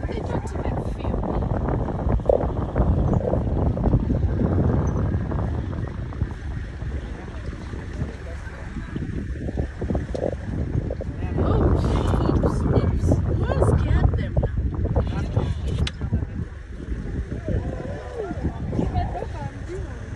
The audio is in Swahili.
They don't even feel me. Oh, oops. What scared them now?